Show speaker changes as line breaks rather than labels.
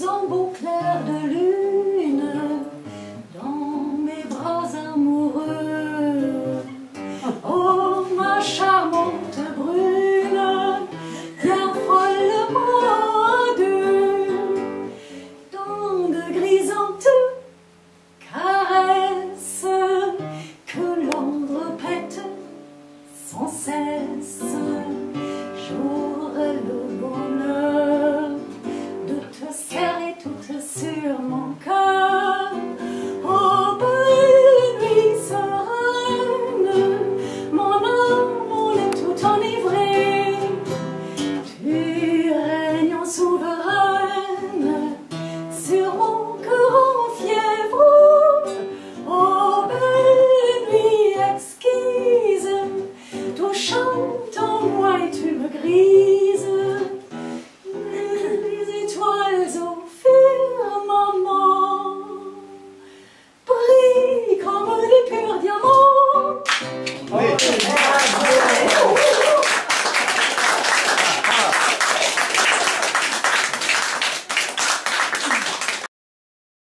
en beau clair de lune dans mes bras amoureux. Oh ma charmante brune, viens follement à deux, dans de grisantes caresses que l'ombre répète sans cesse. J'aurai le bonheur de te serrer toute sur mon